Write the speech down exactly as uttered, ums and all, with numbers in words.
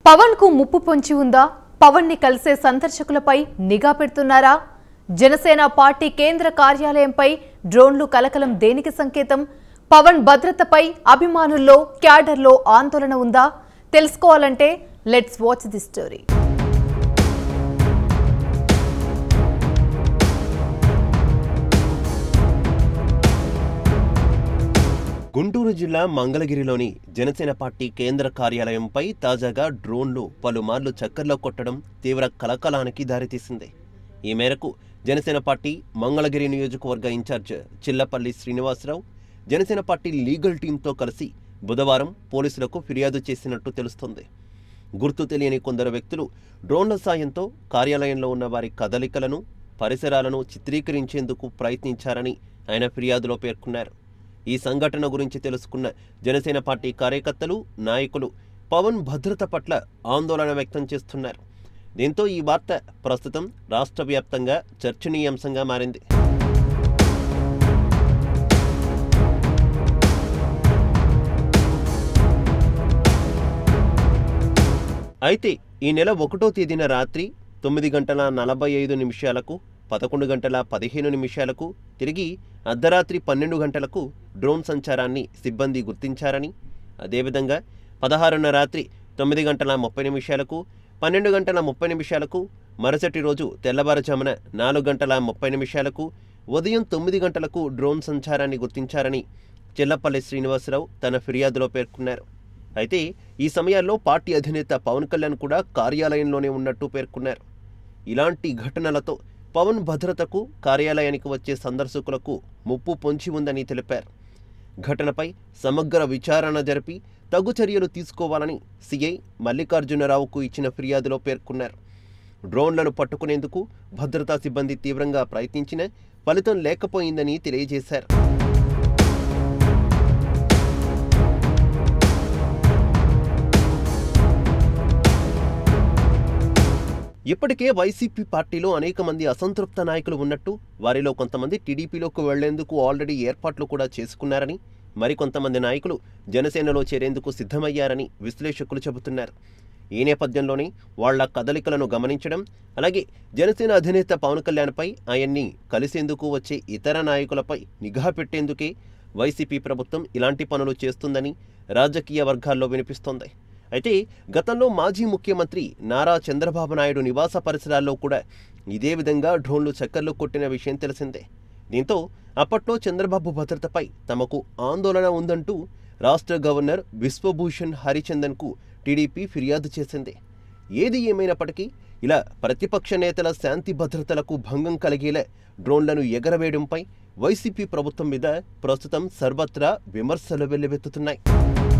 పవన్ కు ముప్పు పొంచి ఉందా? పవన్ ని కలిసే సందర్శకులపై నిఘా పెడుతున్నారా? జనసేన పార్టీ కేంద్ర కార్యాలయంపై డ్రోన్లు కలకలం దేనికి సంకేతం? పవన్ భద్రతపై అభిమానుల్లో క్యాడర్లో ఆందోళన ఉందా? తెలుసుకోవాలంటే let's watch the story. Guntur జిల్లా మంగళగిరిలోని జనసేన పార్టీ కేంద్ర కార్యాలయంపై తాజాగా డ్రోన్లు పలుమార్లు చక్కర్లో కొట్టడం తీవ్ర కలకలానికి దారితీసింది. ఈ మేరకు జనసేన పార్టీ మంగళగిరి నియోజకవర్గ incharge Chillapalli Srinivasarao Janasena party legal టీంతో కలిసి బుధవారం పోలీసులకు ఫిర్యాదు చేసినట్టు తెలుస్తోంది. గుర్తు తెలియని కొందరు వ్యక్తులు డ్రోన్ల సాయంతో కార్యాలయంలో ఉన్న వారి కదలికలను, పరిసరాలను చిత్రీకరించేందుకు ప్రయత్నించారని ఆయన ఫిర్యాదులో పేర్కొన్నారు. ఈ సంఘటన గురించి తెలుసుకున్న జనసేన పార్టీ కార్యకర్తలు, నాయకులు పవన్ భద్రత పట్ల ఆందోళన వ్యక్తం చేస్తున్నారు. దీంతో ఈ వార్త ప్రస్తుతం రాష్ట్ర వ్యాప్తంగా చర్చనీయాంశంగా మారింది. అయితే ఈ నెల ఒకటో తేదీన రాత్రి తొమ్మిది గంటల నలభై ఐదు నిమిషాలకు పదకొండు గంటల పదిహేను నిమిషాలకు తిరిగి అర్ధరాత్రి పన్నెండు గంటలకు డ్రోన్ సంచారాన్ని సిబ్బంది గుర్తించారని, అదేవిధంగా పదహారున రాత్రి తొమ్మిది గంటల ముప్పై నిమిషాలకు పన్నెండు గంటల ముప్పై నిమిషాలకు మరుసటి రోజు తెల్లవారుజామున నాలుగు గంటల ముప్పై నిమిషాలకు ఉదయం తొమ్మిది గంటలకు డ్రోన్ సంచారాన్ని గుర్తించారని చిల్లపల్లి శ్రీనివాసరావు తన ఫిర్యాదులో పేర్కొన్నారు. అయితే ఈ సమయాల్లో పార్టీ అధినేత పవన్ కళ్యాణ్ కూడా కార్యాలయంలోనే ఉన్నట్టు పేర్కొన్నారు. ఇలాంటి ఘటనలతో పవన్ భద్రతకు, కార్యాలయానికి వచ్చే సందర్శకులకు ముప్పు పొంచి ఉందని తెలిపారు. ఘటనపై సమగ్ర విచారణ జరిపి తగు చర్యలు తీసుకోవాలని సీఐ మల్లికార్జునరావుకు ఇచ్చిన ఫిర్యాదులో పేర్కొన్నారు. డ్రోన్లను పట్టుకునేందుకు భద్రతా సిబ్బంది తీవ్రంగా ప్రయత్నించినా ఫలితం లేకపోయిందని తెలియజేశారు. ఇప్పటికే వైసీపీ పార్టీలో అనేక మంది అసంతృప్త నాయకులు ఉన్నట్టు, వారిలో కొంతమంది టీడీపీలోకి వెళ్లేందుకు ఆల్రెడీ ఏర్పాట్లు కూడా చేసుకున్నారని, మరికొంతమంది నాయకులు జనసేనలో చేరేందుకు సిద్ధమయ్యారని విశ్లేషకులు చెబుతున్నారు. ఈ నేపథ్యంలోనే వాళ్ల కదలికలను గమనించడం, అలాగే జనసేన అధినేత పవన్ కళ్యాణ్పై ఆయన్ని కలిసేందుకు వచ్చే ఇతర నాయకులపై నిఘా పెట్టేందుకే వైసీపీ ప్రభుత్వం ఇలాంటి పనులు చేస్తుందని రాజకీయ వర్గాల్లో వినిపిస్తోంది. అయితే గతంలో మాజీ ముఖ్యమంత్రి నారా చంద్రబాబు నాయుడు నివాస పరిసరాల్లో కూడా ఇదే విధంగా డ్రోన్లు చక్కర్లు కొట్టిన విషయం తెలిసిందే. దీంతో అప్పట్లో చంద్రబాబు భద్రతపై తమకు ఆందోళన ఉందంటూ రాష్ట్ర గవర్నర్ బిశ్వభూషణ్ హరిచందన్కు టీడీపీ ఫిర్యాదు చేసింది. ఏది ఏమైనప్పటికీ ఇలా ప్రతిపక్ష నేతల శాంతి భద్రతలకు భంగం కలిగేలా డ్రోన్లను ఎగరవేయడంపై వైసీపీ ప్రభుత్వం మీద ప్రస్తుతం సర్వత్రా విమర్శలు వెల్లువెత్తుతున్నాయి.